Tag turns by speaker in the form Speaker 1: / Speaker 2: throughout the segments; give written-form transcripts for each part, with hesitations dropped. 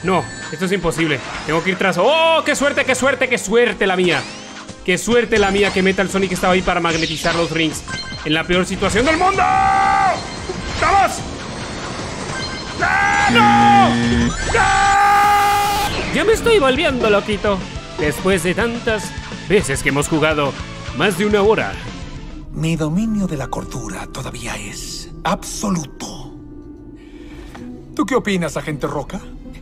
Speaker 1: No, esto es imposible. Tengo que ir tras... ¡Oh! ¡Qué suerte, qué suerte, qué suerte la mía! ¡Qué suerte la mía que Metal Sonic estaba ahí para magnetizar los rings! En la peor situación del mundo. ¡Vamos! ¡Ah, no! ¡Ah! Ya me estoy volviendo loquito. Después de tantas veces que hemos jugado, más de una hora.
Speaker 2: Mi dominio de la cordura todavía es absoluto. ¿Tú qué opinas, agente Roca?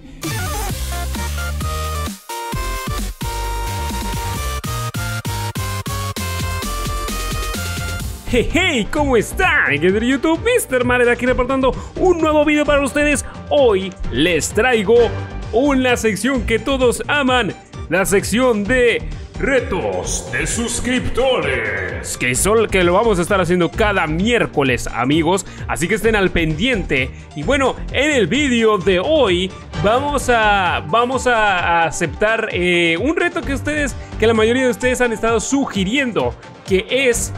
Speaker 1: Hey, hey, ¿cómo están? Gente de YouTube, Mr. Mared aquí reportando un nuevo video para ustedes. Hoy les traigo una sección que todos aman, la sección de retos de suscriptores, que lo vamos a estar haciendo cada miércoles, amigos, así que estén al pendiente. Y bueno, en el video de hoy vamos a aceptar un reto que la mayoría de ustedes han estado sugiriendo, que es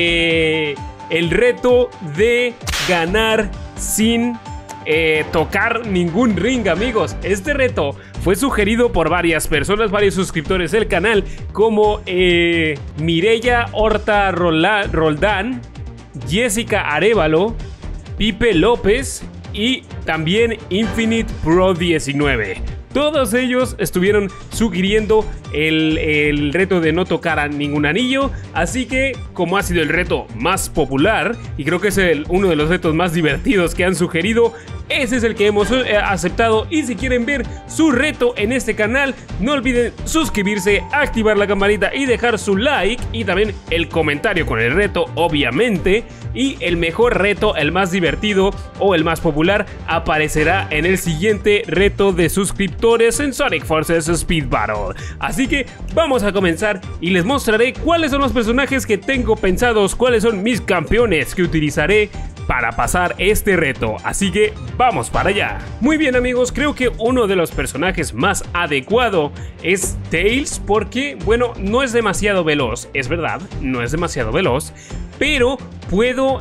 Speaker 1: el reto de ganar sin tocar ningún ring, amigos. Este reto fue sugerido por varias personas, varios suscriptores del canal, como Mireya Horta Roldán, Jessica Arevalo, Pipe López y también Infinite Pro 19. Todos ellos estuvieron sugiriendo el reto de no tocar a ningún anillo. Así que, como ha sido el reto más popular, y creo que es uno de los retos más divertidos que han sugerido, ese es el que hemos aceptado. Y si quieren ver su reto en este canal, no olviden suscribirse, activar la campanita y dejar su like. Y también el comentario con el reto, obviamente. Y el mejor reto, el más divertido o el más popular, aparecerá en el siguiente reto de suscriptores en Sonic Forces Speed Battle. Así que vamos a comenzar y les mostraré cuáles son los personajes que tengo pensados, cuáles son mis campeones que utilizaré para pasar este reto. Así que vamos para allá. Muy bien, amigos, creo que uno de los personajes más adecuado es Tails, porque, bueno, no es demasiado veloz, es verdad, no es demasiado veloz, pero puedo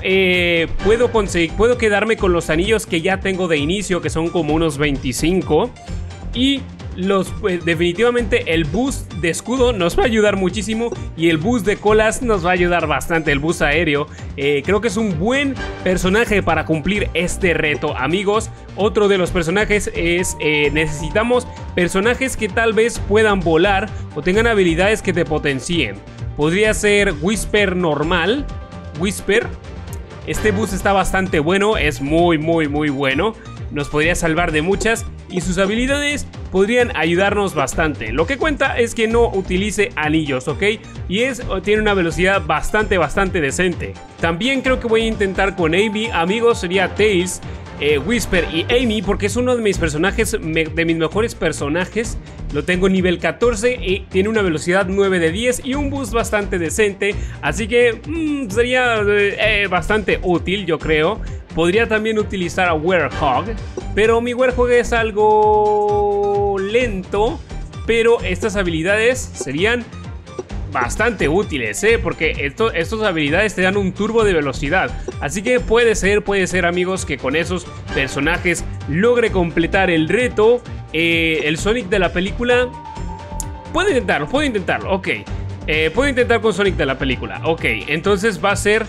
Speaker 1: quedarme con los anillos que ya tengo de inicio, que son como unos 25, y definitivamente el boost de escudo nos va a ayudar muchísimo, y el boost de colas nos va a ayudar bastante, el boost aéreo. Creo que es un buen personaje para cumplir este reto, amigos. Otro de los personajes es, necesitamos personajes que tal vez puedan volar o tengan habilidades que te potencien. Podría ser Whisper normal. Whisper, este boost está bastante bueno, es muy bueno. Nos podría salvar de muchas y sus habilidades podrían ayudarnos bastante. Lo que cuenta es que no utilice anillos, ¿ok? Y tiene una velocidad bastante decente. También creo que voy a intentar con Amy, amigos, sería Tails, Whisper y Amy, porque es uno de mis personajes, de mis mejores personajes. Lo tengo nivel 14 y tiene una velocidad 9 de 10 y un boost bastante decente. Así que sería bastante útil, yo creo. Podría también utilizar a Werehog, pero mi Werehog es algo lento. Pero estas habilidades serían bastante útiles, porque estas habilidades te dan un turbo de velocidad. Así que puede ser, amigos, que con esos personajes logre completar el reto. El Sonic de la película, puedo intentarlo, ok. Puedo intentar con Sonic de la película, ok. Entonces va a ser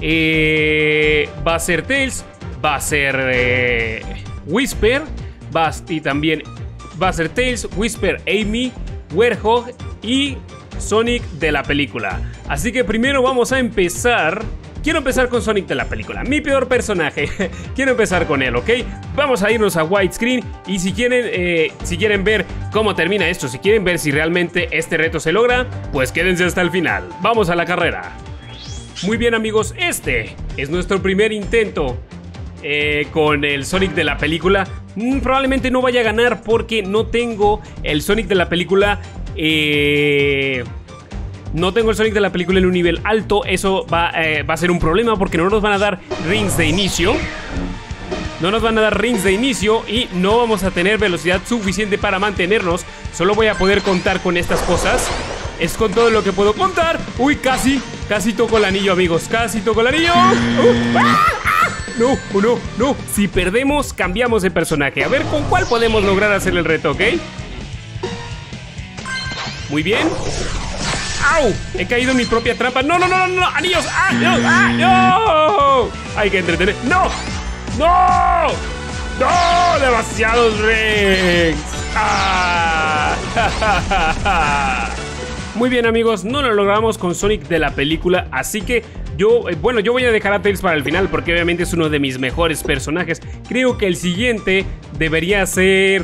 Speaker 1: Tails, va a ser Whisper, y también va a ser Tails, Whisper, Amy, Werehog y Sonic de la película. Así que primero vamos a empezar. Quiero empezar con Sonic de la película, mi peor personaje. Quiero empezar con él, ¿ok? Vamos a irnos a widescreen. Y si quieren ver cómo termina esto, si quieren ver si realmente este reto se logra, pues quédense hasta el final. Vamos a la carrera. Muy bien, amigos, este es nuestro primer intento con el Sonic de la película. Probablemente no vaya a ganar porque no tengo el Sonic de la película. No tengo el Sonic de la película en un nivel alto. Eso va a ser un problema porque no nos van a dar rings de inicio. Y no vamos a tener velocidad suficiente para mantenernos. Solo voy a poder contar con estas cosas. Es con todo lo que puedo contar. Uy, casi toco el anillo, amigos. Casi toco el anillo. no, oh, no, no. Si perdemos, cambiamos de personaje. A ver con cuál podemos lograr hacer el reto, ¿ok? Muy bien. ¡Au! He caído en mi propia trampa. ¡No, no, no, no! ¡Anillos! ¡Ah, no! ¡Ah, no! Hay que entretener. ¡No! ¡No! ¡No! ¡Demasiados rings! ¡Ah! Muy bien, amigos, no lo logramos con Sonic de la película, así que yo voy a dejar a Tails para el final porque obviamente es uno de mis mejores personajes. Creo que el siguiente debería ser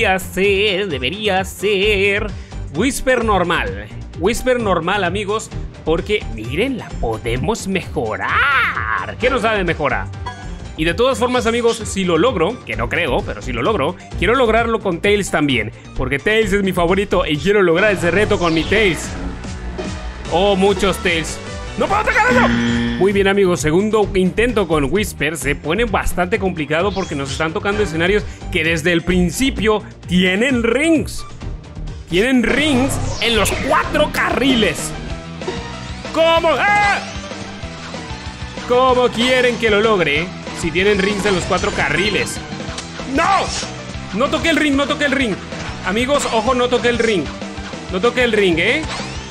Speaker 1: Whisper normal. Whisper normal, amigos, porque miren, la podemos mejorar. ¿Qué nos da de mejora? Y de todas formas, amigos, si lo logro, que no creo, pero si lo logro, quiero lograrlo con Tails también, porque Tails es mi favorito y quiero lograr ese reto con mi Tails. Oh, muchos Tails. ¡No puedo atacarlo! Muy bien, amigos, segundo intento con Whisper. Se pone bastante complicado porque nos están tocando escenarios que desde el principio tienen rings. Tienen rings en los 4 carriles. ¿Cómo? ¡Ah! ¿Cómo quieren que lo logre si tienen rings en los 4 carriles? ¡No! No toqué el ring, no toqué el ring. Amigos, ojo, no toqué el ring. No toqué el ring, ¿eh?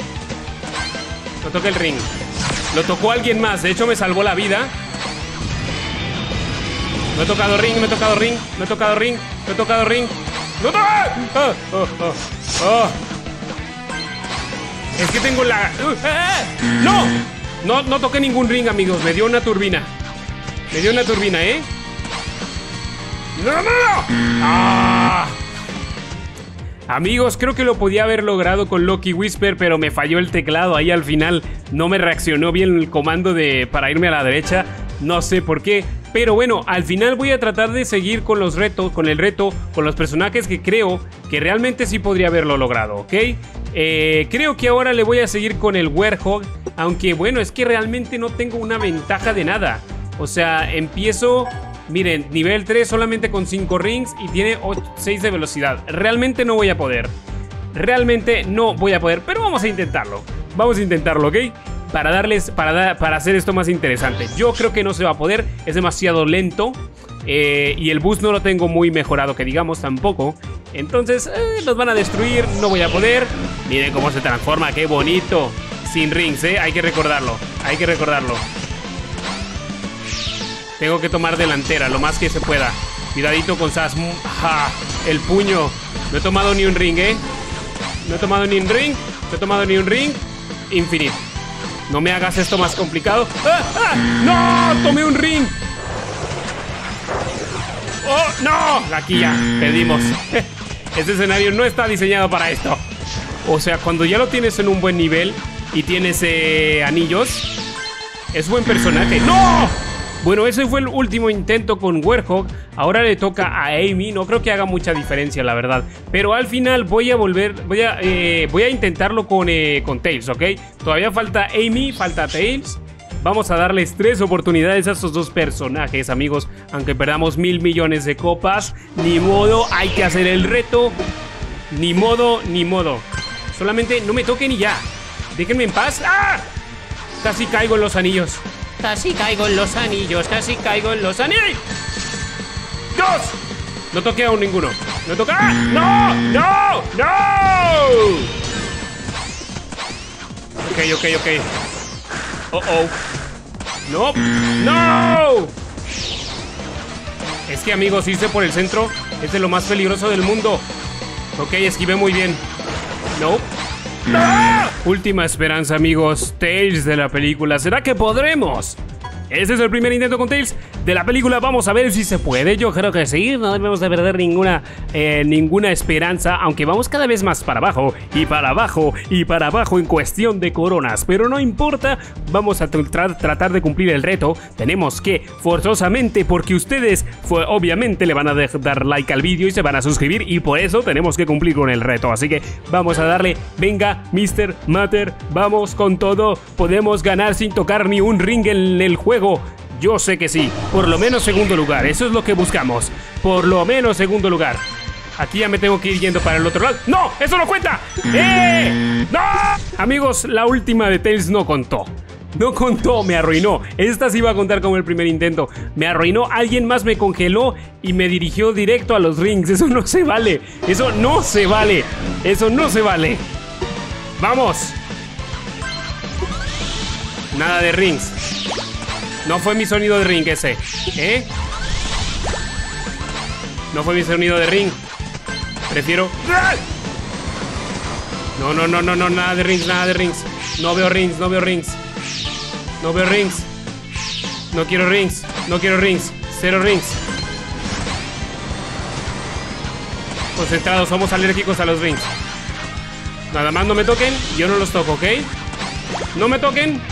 Speaker 1: No toqué el ring. Lo tocó alguien más, de hecho me salvó la vida. No he tocado ring, no he tocado ring. No he tocado ring, no he tocado ring. ¡No toqué! ¡Oh, oh, oh! ¡Oh! Es que tengo la... ¡No! No toqué ningún ring, amigos. Me dio una turbina. Me dio una turbina, ¿eh? ¡No, no, no! ¡Ah! Amigos, creo que lo podía haber logrado con Lucky Whisper, pero me falló el teclado ahí al final. No me reaccionó bien el comando para irme a la derecha. No sé por qué. Pero bueno, al final voy a tratar de seguir con los retos, con los personajes que creo que realmente sí podría haberlo logrado, ¿ok? Creo que ahora le voy a seguir con el Werehog, aunque bueno, es que realmente no tengo una ventaja de nada. O sea, empiezo, miren, nivel 3 solamente con 5 rings y tiene 6 de velocidad. Realmente no voy a poder. Realmente no voy a poder, pero vamos a intentarlo. Vamos a intentarlo, ¿ok? Para hacer esto más interesante. Yo creo que no se va a poder, es demasiado lento. Y el boost no lo tengo muy mejorado, que digamos, tampoco. Entonces, los van a destruir, no voy a poder. Miren cómo se transforma, qué bonito. Sin rings, hay que recordarlo. Hay que recordarlo. Tengo que tomar delantera, lo más que se pueda. Cuidadito con Sass. ¡Ja! El puño. No he tomado ni un ring, No he tomado ni un ring. No he tomado ni un ring. Infinite. No me hagas esto más complicado. ¡Ah! ¡Ah! ¡No! ¡Tomé un ring! ¡Oh, no! Aquí ya, perdimos. Este escenario no está diseñado para esto. O sea, cuando ya lo tienes en un buen nivel y tienes anillos, es buen personaje. ¡No! Bueno, ese fue el último intento con Werehog. Ahora le toca a Amy. No creo que haga mucha diferencia, la verdad. Pero al final voy a intentarlo con Tails, ¿ok? Todavía falta Amy, falta Tails. Vamos a darles 3 oportunidades a estos 2 personajes, amigos. Aunque perdamos 1000 millones de copas, ni modo, hay que hacer el reto. Ni modo, ni modo. Solamente no me toquen y ya. Déjenme en paz. ¡Ah! Casi caigo en los anillos. Casi caigo en los anillos, casi caigo en los anillos. ¡2! No toqué aún ninguno. No toqué. ¡Ah! ¡No! ¡No! ¡No! Ok. Oh. ¡No! ¡No! Es que, amigos, irse por el centro es de lo más peligroso del mundo. Ok, esquivé muy bien. No. ¡Ah! Última esperanza, amigos. Tails de la película. ¿Será que podremos? Este es el primer intento con Tails de la película. Vamos a ver si se puede. Yo creo que sí. No debemos de perder ninguna esperanza. Aunque vamos cada vez más para abajo. Y para abajo. Y para abajo en cuestión de coronas. Pero no importa. Vamos a tratar de cumplir el reto. Tenemos que forzosamente. Porque ustedes obviamente le van a dar like al vídeo. Y se van a suscribir. Y por eso tenemos que cumplir con el reto. Así que vamos a darle. Venga, Mr. Matter. Vamos con todo. Podemos ganar sin tocar ni un ring en el juego. Yo sé que sí, por lo menos segundo lugar, eso es lo que buscamos. Por lo menos segundo lugar. Aquí ya me tengo que ir yendo para el otro lado. ¡No! ¡Eso no cuenta! ¡No! Amigos, la última de Tails no contó. No contó, me arruinó. Esta sí iba a contar como el primer intento. Me arruinó, alguien más me congeló y me dirigió directo a los rings. Eso no se vale. Eso no se vale. Eso no se vale. ¡Vamos! Nada de rings. No fue mi sonido de ring ese. ¿Eh? No fue mi sonido de ring. Prefiero... No, no, no, no, no, nada de rings, nada de rings. No veo rings, no veo rings. No veo rings. No quiero rings, no quiero rings. Cero rings. Concentrados, somos alérgicos a los rings. Nada más no me toquen, yo no los toco, ¿ok? No me toquen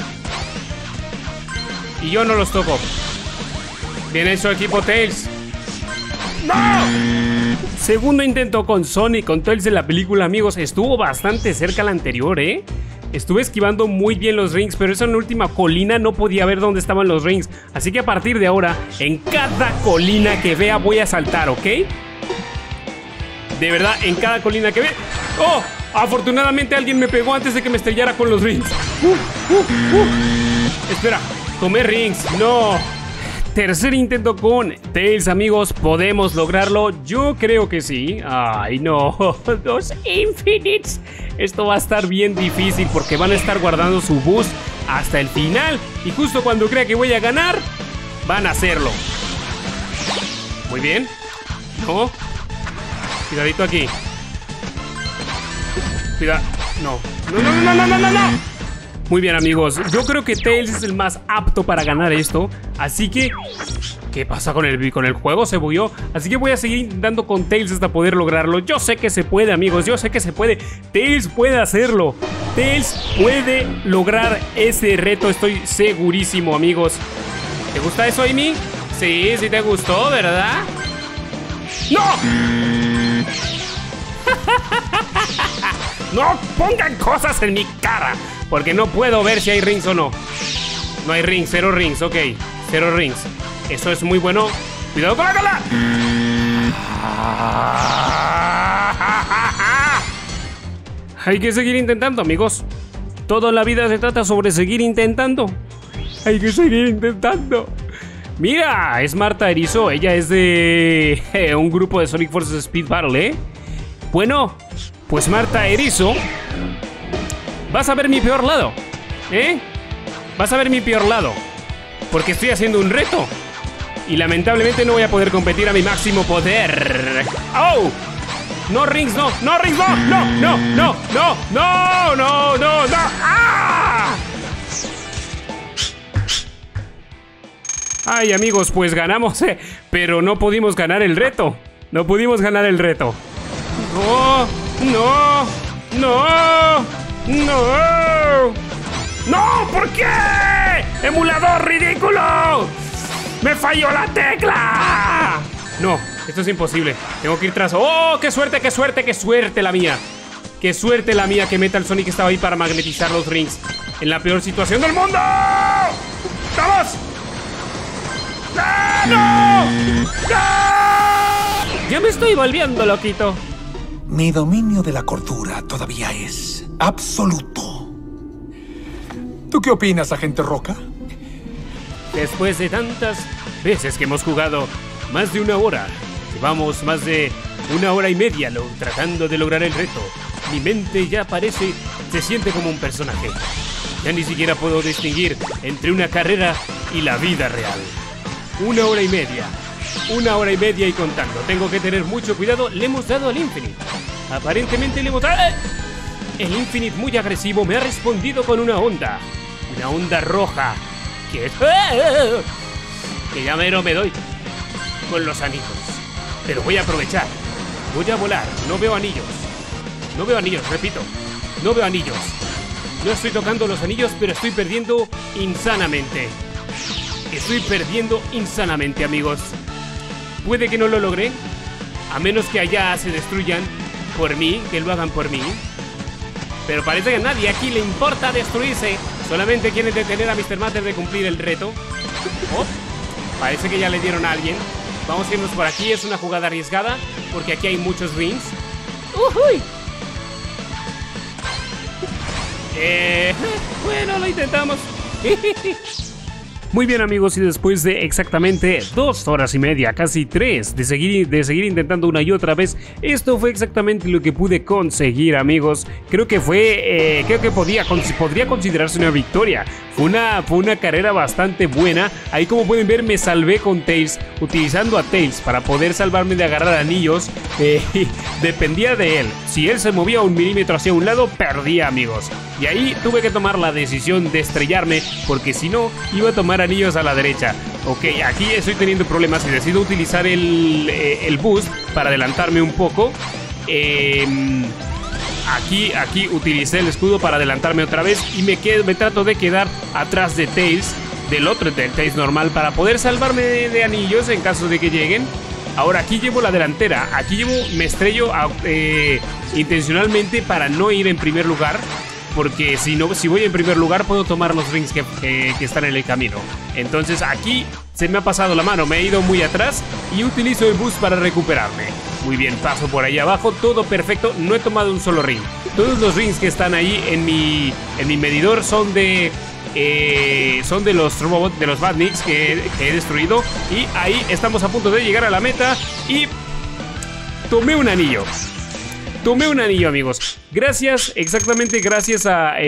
Speaker 1: y yo no los toco. Bien hecho, equipo Tails. ¡No! Segundo intento con Sonic, con Tails en la película, amigos. Estuvo bastante cerca la anterior, ¿eh? Estuve esquivando muy bien los rings, pero esa en la última colina no podía ver dónde estaban los rings. Así que a partir de ahora, en cada colina que vea voy a saltar, ¿ok? De verdad, en cada colina que vea... ¡Oh! Afortunadamente alguien me pegó antes de que me estrellara con los rings. Espera, tomé rings, no. Tercer intento con Tails, amigos. ¿Podemos lograrlo? Yo creo que sí. Ay, no. Dos Infinites. Esto va a estar bien difícil porque van a estar guardando su boost hasta el final. Y justo cuando crea que voy a ganar, van a hacerlo. Muy bien. No. Cuidadito aquí. Cuidado. No. No, no, no, no, no, no, no. Muy bien, amigos. Yo creo que Tails es el más apto para ganar esto. Así que... ¿qué pasa con el juego? Se bugueó. Así que voy a seguir intentando con Tails hasta poder lograrlo. Yo sé que se puede, amigos. Yo sé que se puede. Tails puede hacerlo. Tails puede lograr ese reto. Estoy segurísimo, amigos. ¿Te gusta eso, Amy? Sí, sí te gustó, ¿verdad? ¡No! ¡No pongan cosas en mi cara! Porque no puedo ver si hay rings o no. No hay rings, cero rings, ok. Cero rings. Eso es muy bueno. ¡Cuidado con la cola! Hay que seguir intentando, amigos. Toda la vida se trata sobre seguir intentando. Hay que seguir intentando. Mira, es Marta Erizo. Ella es de un grupo de Sonic Forces Speed Battle, ¿eh? Bueno, pues Marta Erizo, vas a ver mi peor lado, ¿eh? Vas a ver mi peor lado. Porque estoy haciendo un reto y lamentablemente no voy a poder competir a mi máximo poder. ¡Oh! No rings, no, no rings, no, no, no, no, no, no, no, no, no. ¡Ah! Ay, amigos, pues ganamos, pero no pudimos ganar el reto. No pudimos ganar el reto. No, no, no, no. ¡No! ¿Por qué? ¡Emulador ridículo! ¡Me falló la tecla! No, esto es imposible. Tengo que ir tras... ¡Oh! ¡Qué suerte, qué suerte, qué suerte la mía! ¡Qué suerte la mía que Metal Sonic estaba ahí para magnetizar los rings! En la peor situación del mundo. ¡Vamos! ¡No! ¡No! ¡No! Ya me estoy volviendo loquito.
Speaker 2: Mi dominio de la cordura todavía es absoluto. ¿Tú qué opinas, agente Roca?
Speaker 1: Después de tantas veces que hemos jugado, más de una hora, llevamos más de una hora y media tratando de lograr el reto. Mi mente ya parece, se siente como un personaje. Ya ni siquiera puedo distinguir entre una carrera y la vida real. Una hora y media y contando. Tengo que tener mucho cuidado. Le hemos dado al Infinite. Aparentemente le hemos dado... El Infinite, muy agresivo, me ha respondido con una onda. Una onda roja. Que ya mero me doy con los anillos. Pero voy a aprovechar. Voy a volar. No veo anillos. No veo anillos, repito. No veo anillos. No estoy tocando los anillos, pero estoy perdiendo insanamente. Estoy perdiendo insanamente, amigos. Puede que no lo logre, a menos que allá se destruyan por mí, que lo hagan por mí. Pero parece que a nadie aquí le importa destruirse. Solamente quieren detener a Mr. Matter de cumplir el reto. Oh, parece que ya le dieron a alguien. Vamos a irnos por aquí, es una jugada arriesgada, porque aquí hay muchos rings. Bueno, lo intentamos. Muy bien, amigos, y después de exactamente 2 horas y media, casi 3, de seguir intentando una y otra vez, esto fue exactamente lo que pude conseguir, amigos. Creo que podría considerarse una victoria. Fue una carrera bastante buena. Ahí, como pueden ver, me salvé con Tails, utilizando a Tails para poder salvarme de agarrar anillos. Dependía de él. Si él se movía 1 milímetro hacia un lado, perdía, amigos. Y ahí tuve que tomar la decisión de estrellarme, porque si no, iba a tomar anillos a la derecha. Ok, aquí estoy teniendo problemas y decido utilizar el boost para adelantarme un poco. Aquí utilicé el escudo para adelantarme otra vez y me trato de quedar atrás de Tails, del Tails normal, para poder salvarme de anillos en caso de que lleguen. Ahora aquí llevo la delantera, me estrello intencionalmente para no ir en primer lugar, porque si voy en primer lugar puedo tomar los rings que están en el camino. Entonces aquí se me ha pasado la mano, me he ido muy atrás y utilizo el boost para recuperarme. Muy bien, paso por ahí abajo, todo perfecto, no he tomado un solo ring. Todos los rings que están ahí en mi medidor son de los robots, de los Badniks que he destruido. Y ahí estamos a punto de llegar a la meta y tomé un anillo. Amigos. Gracias, exactamente gracias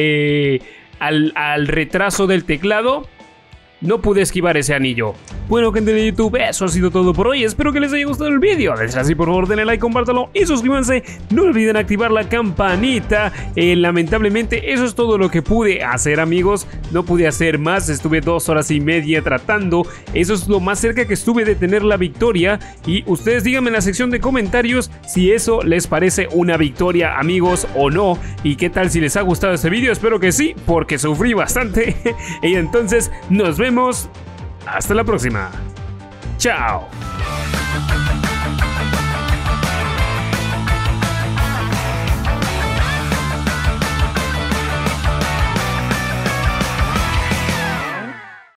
Speaker 1: al retraso del teclado, no pude esquivar ese anillo. Bueno, gente de YouTube, eso ha sido todo por hoy. Espero que les haya gustado el vídeo. Si es así, por favor, denle like, compártalo y suscríbanse. No olviden activar la campanita. Lamentablemente, eso es todo lo que pude hacer, amigos. No pude hacer más. Estuve 2 horas y media tratando. Eso es lo más cerca que estuve de tener la victoria. Y ustedes díganme en la sección de comentarios si eso les parece una victoria, amigos, o no. Y qué tal si les ha gustado este vídeo. Espero que sí, porque sufrí bastante. Y entonces, nos vemos. Hasta la próxima. Chao.